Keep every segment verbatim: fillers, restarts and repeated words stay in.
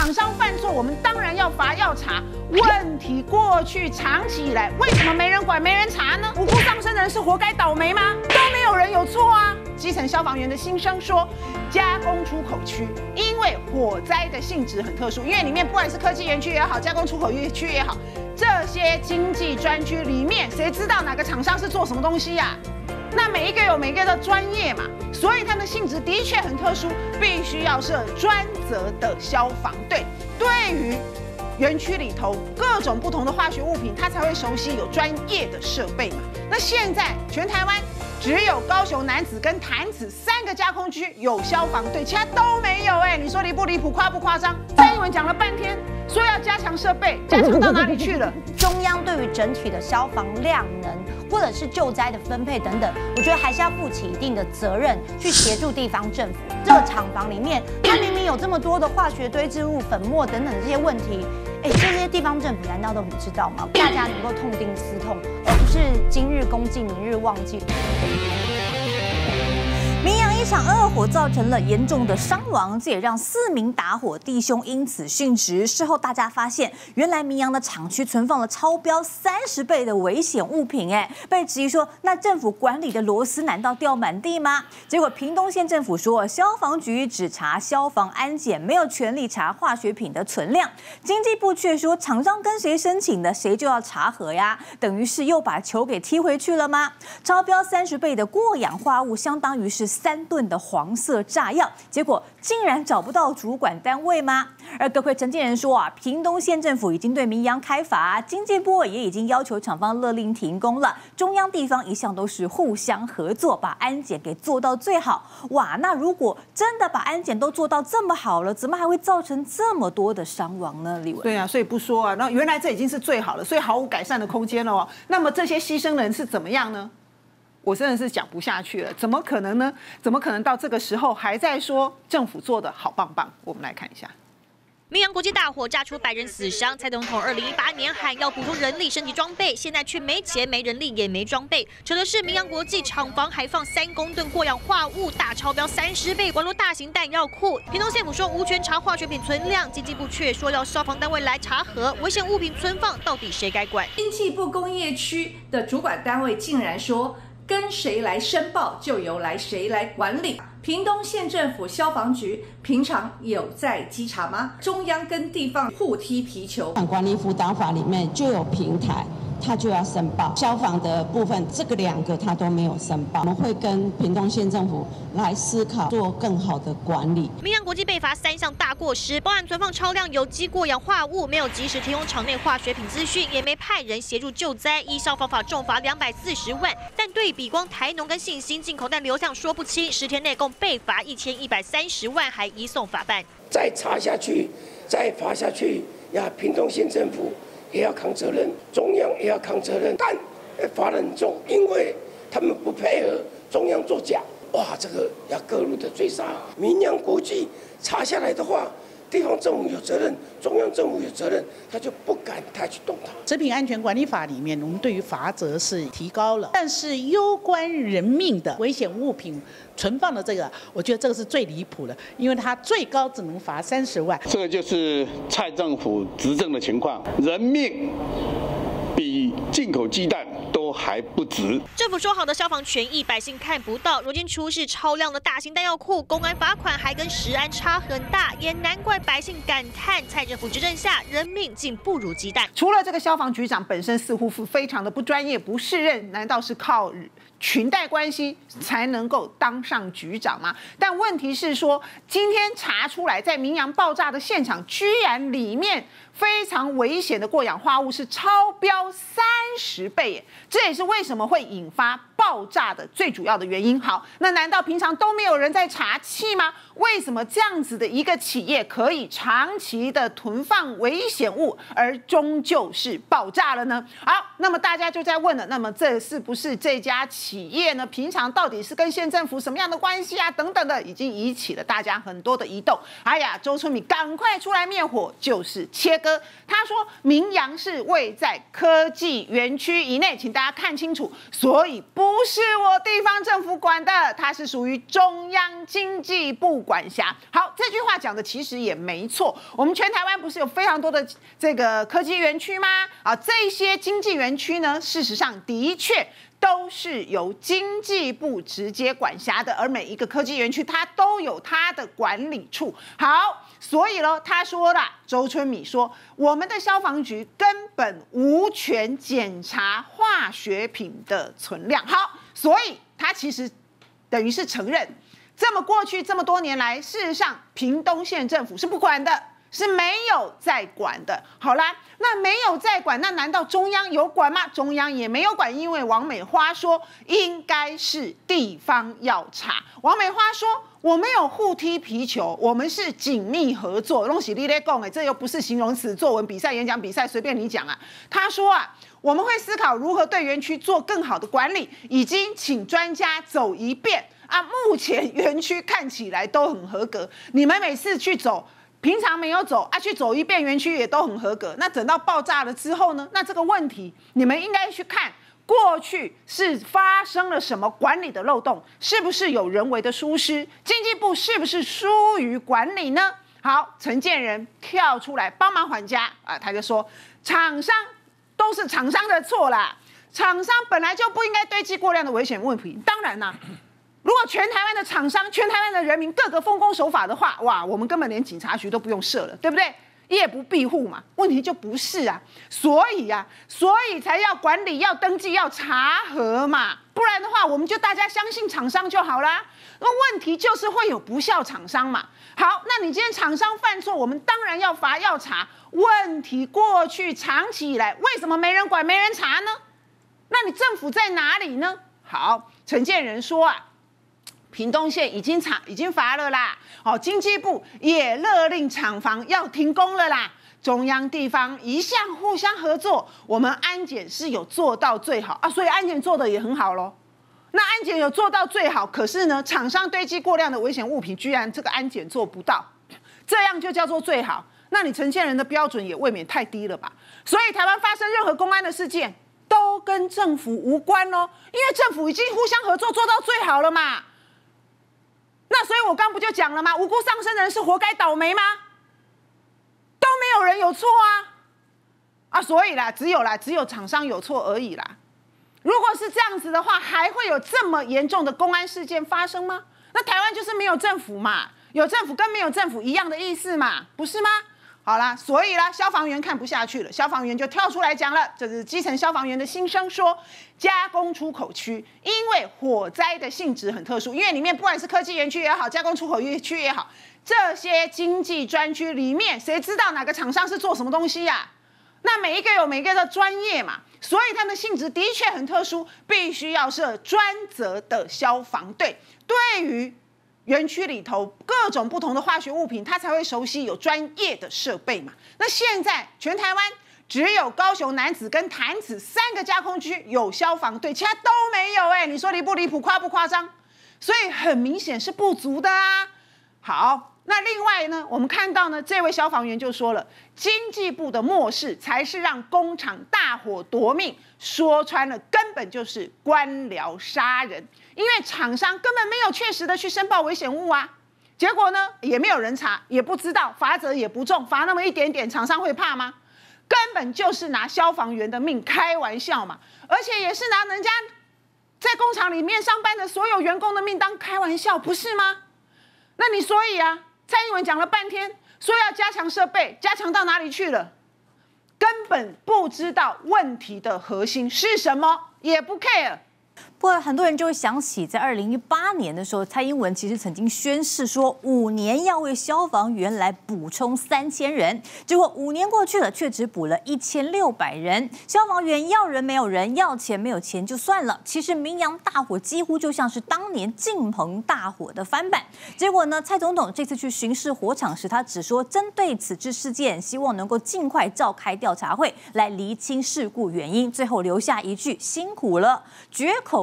厂商犯错，我们当然要罚要查。问题过去长期以来，为什么没人管、没人查呢？无辜丧生的人是活该倒霉吗？都没有人有错啊！基层消防员的心声说，加工出口区因为火灾的性质很特殊，因为里面不管是科技园区也好，加工出口区也好，这些经济专区里面，谁知道哪个厂商是做什么东西呀、啊？那每一个有每一个的专业嘛，所以它的性质的确很特殊，必须要设专责的消防队。对于园区里头各种不同的化学物品，它才会熟悉，有专业的设备嘛。那现在全台湾只有高雄楠梓跟潭子三个加工区有消防队，其他都没有。哎，你说离不离谱，夸不夸张？蔡英文讲了半天，说要加强设备，加强到哪里去了？ 中央对于整体的消防量能，或者是救灾的分配等等，我觉得还是要负起一定的责任，去协助地方政府。这个厂房里面，它明明有这么多的化学堆置物、粉末等等这些问题，哎，这些地方政府难道都不知道吗？大家能够痛定思痛，而不是今日公祭，明日忘记。明阳一场恶火造成了严重的伤亡，这也让四名打火弟兄因此殉职。事后大家发现，原来明阳的厂区存放了超标三十倍的危险物品，哎，被质疑说，那政府管理的螺丝难道掉满地吗？结果屏东县政府说，消防局只查消防安检，没有权利查化学品的存量。经济部却说，厂商跟谁申请的，谁就要查核呀，等于是又把球给踢回去了吗？超标三十倍的过氧化物，相当于是三吨的黄色炸药，结果竟然找不到主管单位吗？而多亏陈建仁说啊，屏东县政府已经对明阳开罚，经济部也已经要求厂方勒令停工了。中央地方一向都是互相合作，把安检给做到最好。哇，那如果真的把安检都做到这么好了，怎么还会造成这么多的伤亡呢？立委， 对啊，所以不说啊，那原来这已经是最好了，所以毫无改善的空间了哦。那么这些牺牲人是怎么样呢？我真的是讲不下去了，怎么可能呢？怎么可能到这个时候还在说政府做的好棒棒？我们来看一下。 明阳国际大火炸出百人死伤，蔡总统二零一八年喊要补充人力、升级装备，现在却没钱、没人力、也没装备。扯的是明阳国际厂房还放三公吨过氧化物，大超标三十倍，宛如大型弹药库。屏东县府说无权查化学品存量，经济部却说要消防单位来查核，危险物品存放到底谁该管？ 经济部工业区的主管单位竟然说，跟谁来申报就由来谁来管理。屏东县政府消防局平常有在稽查吗？中央跟地方互踢皮球。 管理辅导法里面就有平台，他就要申报。消防的部分，这个两个他都没有申报。我们会跟屏东县政府来思考，做更好的管理。 明阳国际被罚三项大过失，包含存放超量有机过氧化物，没有及时提供场内化学品资讯，也没派人协助救灾，依消防法重罚两百四十万。但对比光台农跟信兴进口蛋流向说不清，十天内共被罚一千一百三十万，还移送法办。 再查下去，再罚下去呀！屏东县政府也要扛责任，中央也要扛责任，但罚得很重，因为他们不配合中央作假。哇，这个要各路的追杀。明阳国际查下来的话，地方政府有责任，中央政府有责任，他就不敢太去动它。 食品安全管理法里面，我们对于罚则是提高了，但是攸关人命的危险物品存放的这个，我觉得这个是最离谱的，因为它最高只能罚三十万。 这个就是蔡政府执政的情况，人命比进口鸡蛋都还不值。 政府说好的消防权益，百姓看不到。如今出示超量的大型弹药库，公安罚款还跟食安差很大，也难怪百姓感叹蔡政府执政下人命竟不如鸡蛋。 除了这个消防局长本身似乎是非常的不专业、不适任，难道是靠裙带关系才能够当上局长吗？但问题是说，今天查出来在明阳爆炸的现场，居然里面非常危险的过氧化物是超标三十倍耶，这也是为什么会引发爆炸的最主要的原因。好，那难道平常都没有人在查气吗？为什么这样子的一个企业可以长期的囤放危险物，而终究是爆炸了呢？好，那么大家就在问了，那么这是不是这家企企业呢，平常到底是跟县政府什么样的关系啊？等等的，已经引起了大家很多的疑窦。哎呀，周春米赶快出来灭火，就是切割。他说明阳是位在科技园区以内，请大家看清楚，所以不是我地方政府管的，它是属于中央经济部管辖。好，这句话讲的其实也没错。我们全台湾不是有非常多的这个科技园区吗？啊，这些经济园区呢，事实上的确都是由经济部直接管辖的，而每一个科技园区它都有它的管理处。好，所以呢，他说了，周春米说，我们的消防局根本无权检查化学品的存量。好，所以他其实等于是承认，这么过去这么多年来，事实上屏东县政府是不管的，是没有在管的。好啦，那没有在管，那难道中央有管吗？中央也没有管，因为王美花说应该是地方要查。王美花说我没有互踢皮球，我们是紧密合作。拢是你在讲的，这又不是形容词，作文比赛、演讲比赛随便你讲啊。他说啊，我们会思考如何对园区做更好的管理，已经请专家走一遍啊。目前园区看起来都很合格，你们每次去走。平常没有走啊，去走一遍园区也都很合格。那等到爆炸了之后呢？那这个问题你们应该去看过去是发生了什么管理的漏洞，是不是有人为的疏失？经济部是不是疏于管理呢？好，陈建仁跳出来帮忙还价啊，他就说厂商都是厂商的错啦，厂商本来就不应该堆积过量的危险物品。当然啦。如果全台湾的厂商、全台湾的人民各个奉公守法的话，哇，我们根本连警察局都不用设了，对不对？夜不闭户嘛，问题就不是啊，所以啊，所以才要管理、要登记、要查核嘛，不然的话，我们就大家相信厂商就好啦。那问题就是会有不肖厂商嘛。好，那你今天厂商犯错，我们当然要罚、要查。问题过去长期以来，为什么没人管、没人查呢？那你政府在哪里呢？好，陈建仁说啊。屏东县已经查已经罚了啦，哦，经济部也勒令厂房要停工了啦。中央地方一向互相合作，我们安检是有做到最好啊，所以安检做的也很好咯。那安检有做到最好，可是呢，厂商堆积过量的危险物品，居然这个安检做不到，这样就叫做最好？那你陈建仁的标准也未免太低了吧？所以台湾发生任何公安的事件，都跟政府无关咯，因为政府已经互相合作做到最好了嘛。那所以我刚不就讲了吗？无辜丧生的人是活该倒霉吗？都没有人有错啊！啊，所以啦，只有啦，只有厂商有错而已啦。如果是这样子的话，还会有这么严重的公安事件发生吗？那台湾就是没有政府嘛，有政府跟没有政府一样的意思嘛，不是吗？好啦，所以啦，消防员看不下去了，消防员就跳出来讲了，这是基层消防员的心声，说加工出口区因为火灾的性质很特殊，因为里面不管是科技园区也好，加工出口区也好，这些经济专区里面，谁知道哪个厂商是做什么东西呀、啊？那每一个有每一个的专业嘛，所以它的性质的确很特殊，必须要设专责的消防队，对于园区里头各种不同的化学物品，他才会熟悉，有专业的设备嘛。那现在全台湾只有高雄楠梓跟潭子三个加工区有消防队，其他都没有哎、欸，你说离不离谱，夸不夸张？所以很明显是不足的啊。好，那另外呢，我们看到呢，这位消防员就说了，经济部的漠视才是让工厂大火夺命，说穿了根本就是官僚杀人。因为厂商根本没有确实的去申报危险物啊，结果呢也没有人查，也不知道，罚则也不重，罚那么一点点，厂商会怕吗？根本就是拿消防员的命开玩笑嘛，而且也是拿人家在工厂里面上班的所有员工的命当开玩笑，不是吗？那你所以啊，蔡英文讲了半天，说要加强设备，加强到哪里去了？根本不知道问题的核心是什么，也不 care。 不过很多人就会想起，在二零一八年的时候，蔡英文其实曾经宣誓说，五年要为消防员来补充三千人。结果五年过去了，却只补了一千六百人。消防员要人没有人，要钱没有钱就算了。其实明阳大火几乎就像是当年敬鹏大火的翻版。结果呢，蔡总统这次去巡视火场时，他只说针对此次事件，希望能够尽快召开调查会来厘清事故原因。最后留下一句辛苦了，绝口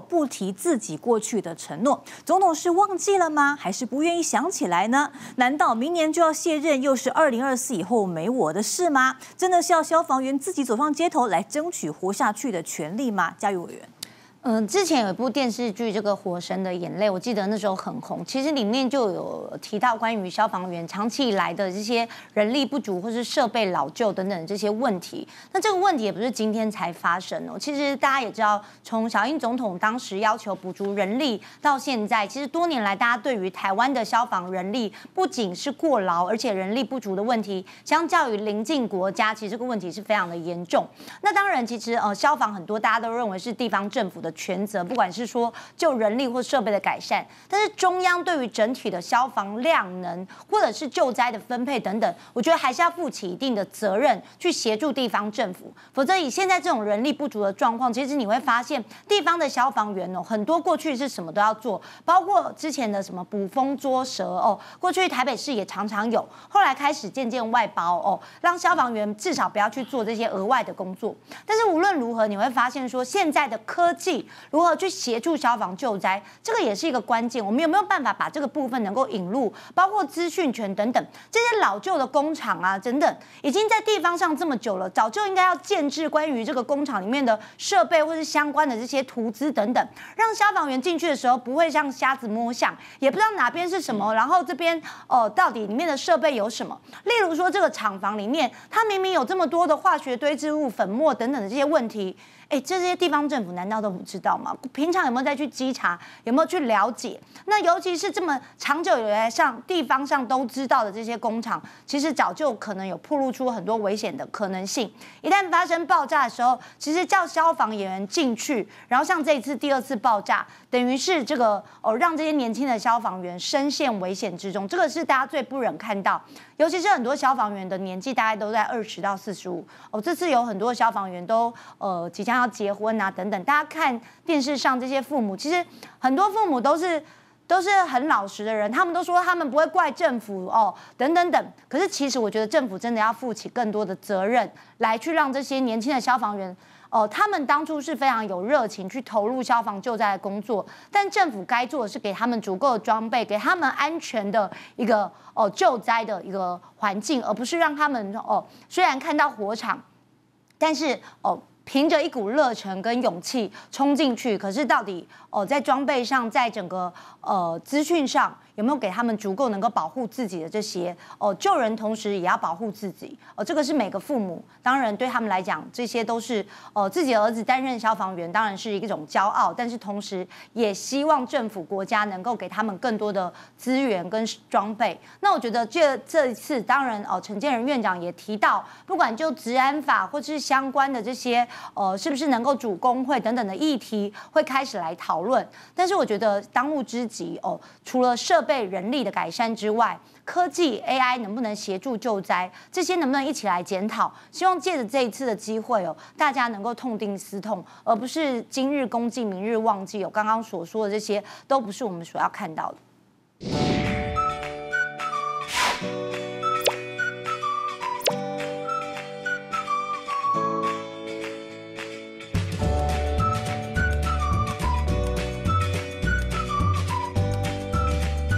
不提自己过去的承诺。总统是忘记了吗？还是不愿意想起来呢？难道明年就要卸任，又是二零二四以后没我的事吗？真的是要消防员自己走上街头来争取活下去的权利吗？嘉玉委员。 嗯，之前有一部电视剧《这个火神的眼泪》，我记得那时候很红。其实里面就有提到关于消防员长期以来的这些人力不足或是设备老旧等等这些问题。那这个问题也不是今天才发生哦。其实大家也知道，从小英总统当时要求补足人力到现在，其实多年来大家对于台湾的消防人力不仅是过劳，而且人力不足的问题，相较于邻近国家，其实这个问题是非常的严重。那当然，其实呃消防很多大家都认为是地方政府的权责，不管是说就人力或设备的改善，但是中央对于整体的消防量能或者是救灾的分配等等，我觉得还是要负起一定的责任，去协助地方政府。否则以现在这种人力不足的状况，其实你会发现地方的消防员哦，很多过去是什么都要做，包括之前的什么捕风捉蛇哦，过去台北市也常常有，后来开始渐渐外包哦，让消防员至少不要去做这些额外的工作。但是无论如何，你会发现说现在的科技如何去协助消防救灾，这个也是一个关键。我们有没有办法把这个部分能够引入，包括资讯权等等这些老旧的工厂啊等等，已经在地方上这么久了，早就应该要建置关于这个工厂里面的设备或是相关的这些图资等等，让消防员进去的时候不会像瞎子摸象，也不知道哪边是什么，然后这边哦、呃、到底里面的设备有什么。例如说这个厂房里面，它明明有这么多的化学堆置物、粉末等等的这些问题。哎，这些地方政府难道都不知道吗？平常有没有再去稽查，有没有去了解？那尤其是这么长久以来上地方上都知道的这些工厂，其实早就可能有暴露出很多危险的可能性。一旦发生爆炸的时候，其实叫消防人员进去，然后像这一次第二次爆炸，等于是这个哦让这些年轻的消防员深陷危险之中，这个是大家最不忍看到。尤其是很多消防员的年纪大概都在二十到四十五哦，这次有很多消防员都呃即将要结婚啊等等，大家看电视上这些父母，其实很多父母都是都是很老实的人，他们都说他们不会怪政府哦等等等。可是其实我觉得政府真的要负起更多的责任，来去让这些年轻的消防员。哦，他们当初是非常有热情去投入消防救灾的工作，但政府该做的是给他们足够的装备，给他们安全的一个哦救灾的一个环境，而不是让他们哦虽然看到火场，但是哦凭着一股热忱跟勇气冲进去，可是到底哦在装备上，在整个呃资讯上。有没有给他们足够能够保护自己的这些哦救人，同时也要保护自己哦，这个是每个父母，当然对他们来讲，这些都是哦自己的儿子担任消防员，当然是一种骄傲，但是同时也希望政府国家能够给他们更多的资源跟装备。那我觉得这这一次，当然哦，陈建仁院长也提到，不管就治安法或是相关的这些呃是不是能够主工会等等的议题，会开始来讨论。但是我觉得当务之急哦，除了设备人力的改善之外，科技 A I 能不能协助救灾，这些能不能一起来检讨？希望借着这一次的机会哦，大家能够痛定思痛，而不是今日功绩明日忘记。有刚刚所说的这些，都不是我们所要看到的。